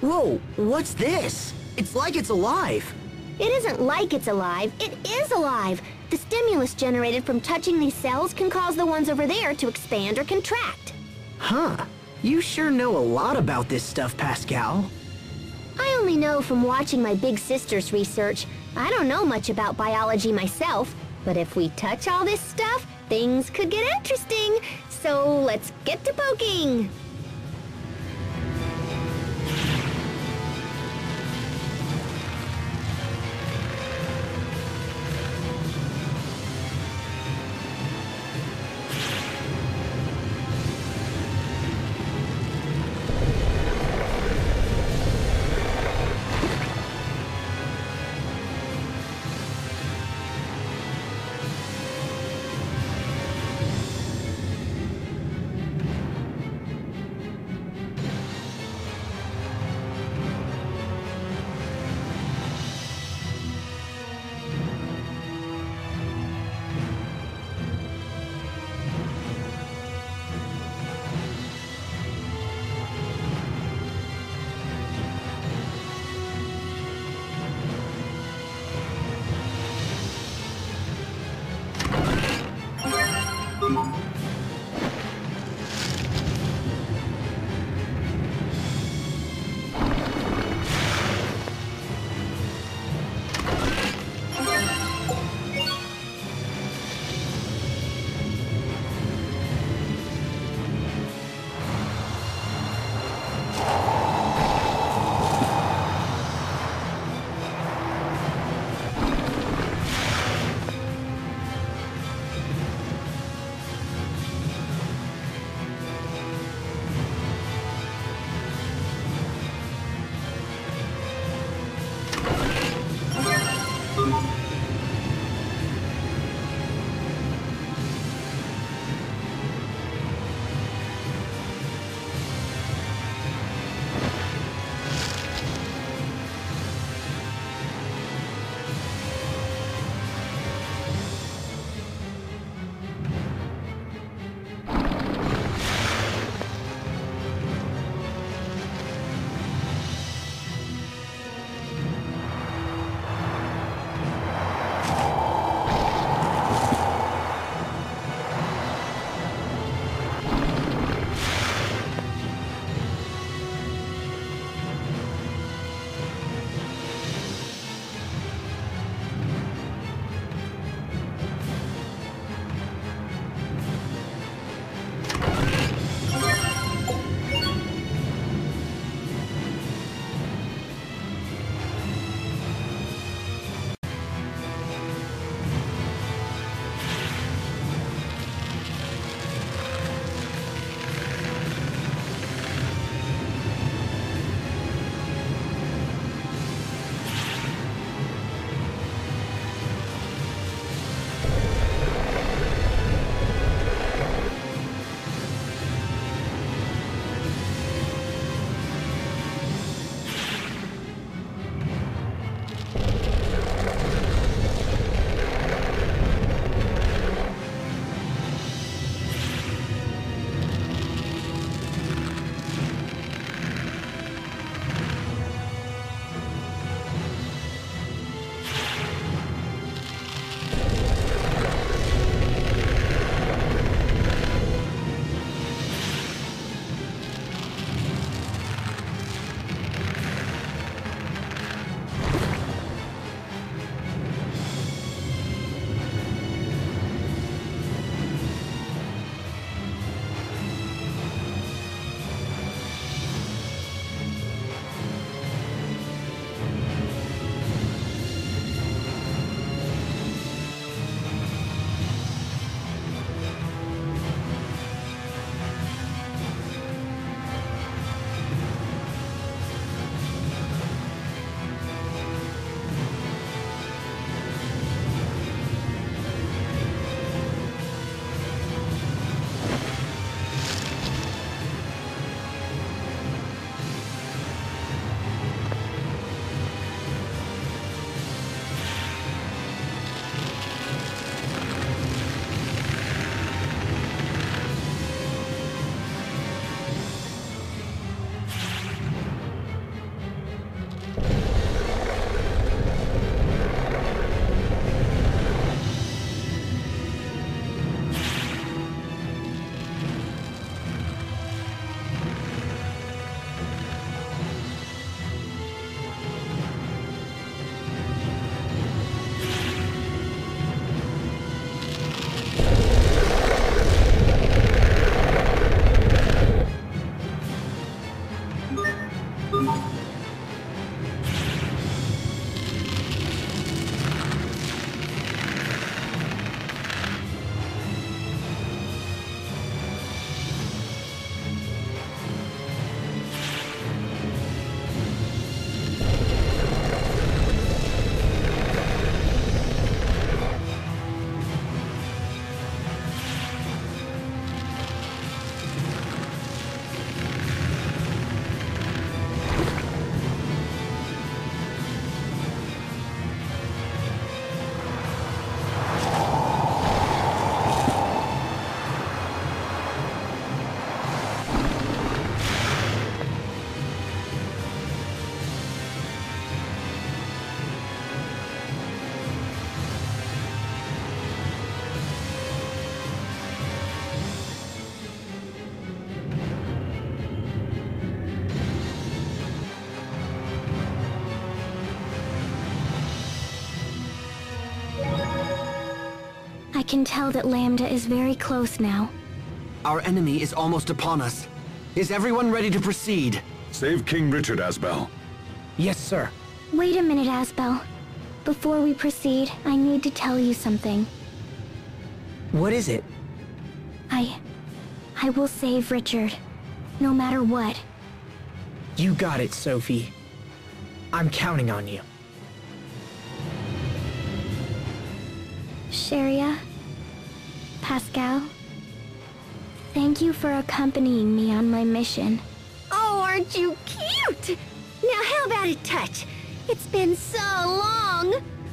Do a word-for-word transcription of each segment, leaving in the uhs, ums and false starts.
Whoa, what's this? It's like it's alive. It isn't like it's alive, it is alive! The stimulus generated from touching these cells can cause the ones over there to expand or contract. Huh. You sure know a lot about this stuff, Pascal. I only know from watching my big sister's research. I don't know much about biology myself, but if we touch all this stuff, things could get interesting. So let's get to poking! can tell that Lambda is very close now. Our enemy is almost upon us. Is everyone ready to proceed? Save King Richard, Asbel. Yes, sir. Wait a minute, Asbel. Before we proceed, I need to tell you something. What is it? I... I will save Richard. No matter what. You got it, Sophie. I'm counting on you. Sharia, Pascal, thank you for accompanying me on my mission. Oh, aren't you cute? Now how about a touch? It's been so long.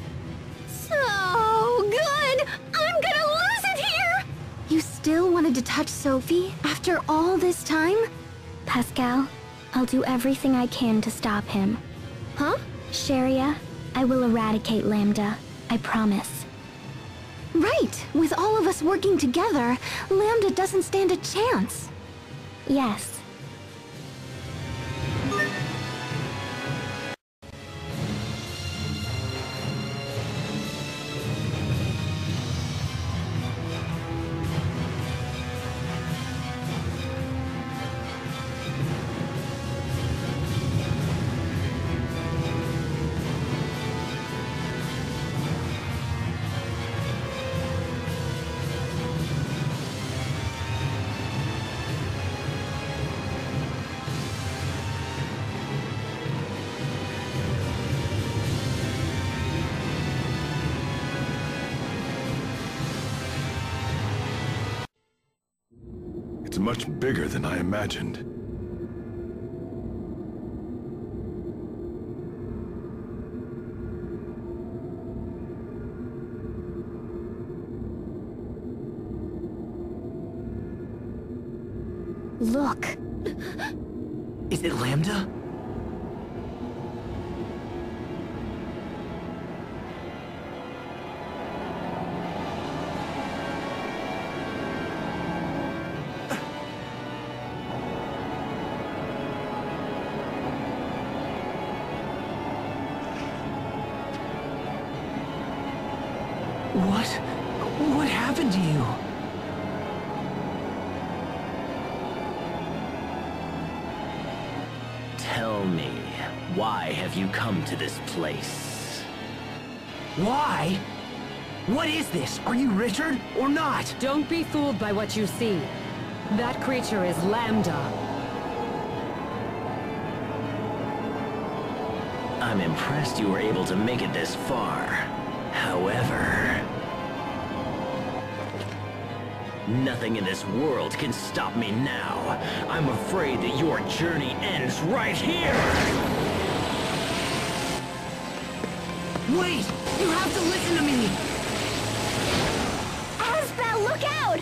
So good. I'm gonna lose it here. You still wanted to touch Sophie after all this time? Pascal, I'll do everything I can to stop him. Huh? Sharia, I will eradicate Lambda. I promise. Right! With all of us working together, Lambda doesn't stand a chance. Yes. It's much bigger than I imagined. Look. Is it Lambda? What? What happened to you? Tell me, why have you come to this place? Why? What is this? Are you Richard or not? Don't be fooled by what you see. That creature is Lambda. I'm impressed you were able to make it this far. However... nothing in this world can stop me now. I'm afraid that your journey ends right here! Wait! You have to listen to me! Asbel, look out!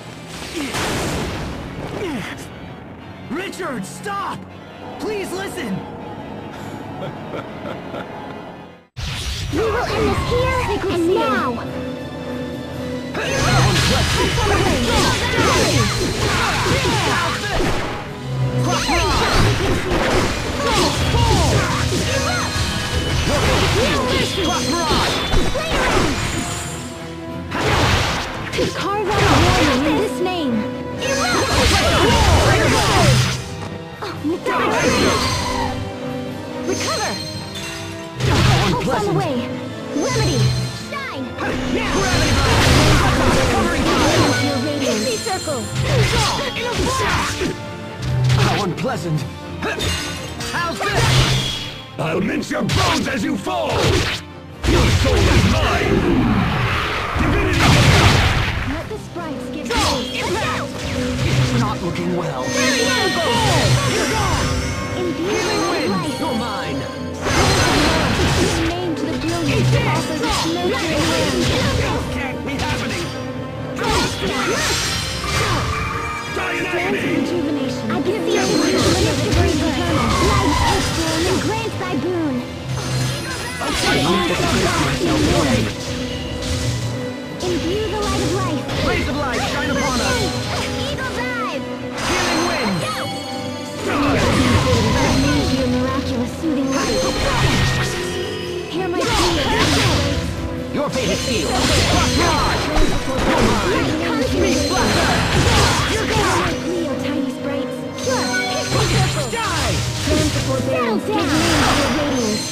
Richard, stop! Please listen! We will end this here and now! To carve out a warning in this name. Recover! Help's on the way! Remedy! Shine! Your radiance circle! How unpleasant! How's this? I'll mince your bones as you fall! Your soul is mine! Divinity! Let the sprites give way! It's not looking well. Imbue with life! You're mine! Give name to the brilliance that offers its nurturing land! This can't be happening! Die in Dance of agony! rejuvenation! I give thee a wish to live to bring eternal! Light, H-Storm, and grant thy boon! Imbue the light of life! Rays of light, shine upon us! Eagle dive! Healing wind! Need your miraculous soothing light! Hear my plea! Your fate is sealed! Before Come to me! You're gone! Leo, tiny sprites. Sure! Pixie circle! Die! Stand for forbearance. Give names to your radiance.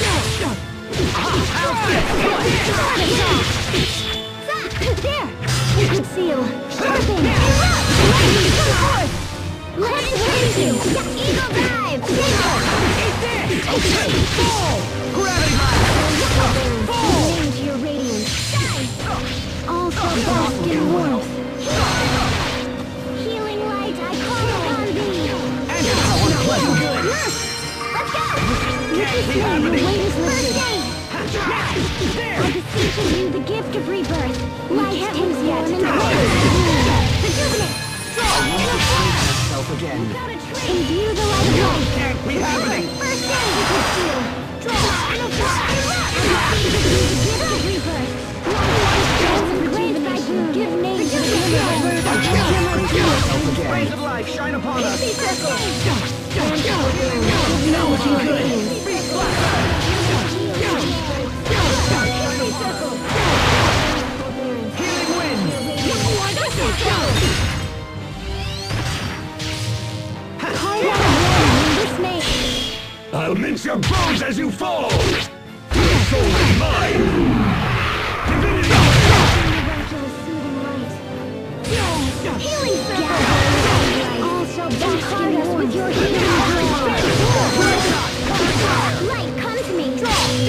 There! Good seal. Sharpen! Lightning, come forth! Let's raise you! Eagle dive! Eat this! Okay! Fall! Gravity blast! Fall! Name to your radiance. Die! All shall bask in warmth. Healing light, I call upon thee! And how unpleasant good! Let's go! Can't be happening! Wait is lifted. I beseech of you the gift of rebirth. Life takes yet. Rejuvenate! Myself again. Imbue the light of life. Can't be happening! First aid with your steel. Draw and apply. I beseech of you the gift of rebirth. Life stands and grant thy boon. Give name to the universe. Rays of life shine upon us! Pixie circle. Stand for them. Give name to your radiance. Healing wind! I'll mince your bones as you fall! Your soul is mine! Divinity! Miraculous soothing light. Healing circle! All shall bombard us with your healing power. Light, come to me!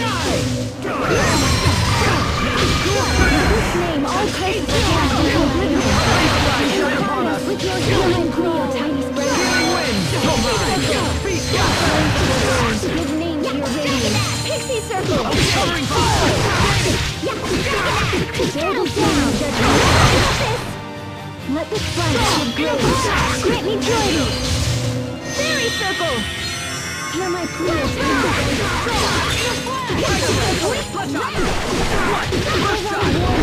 This name, all curses are cast into oblivion. Guard us with your healing Cleo, tiny spread. Give name to your radiance. Pixie circle! Covering fire! Settle down, judgment. Let the splash give grace. Grant me purity. Fairy circle! Hear my plea.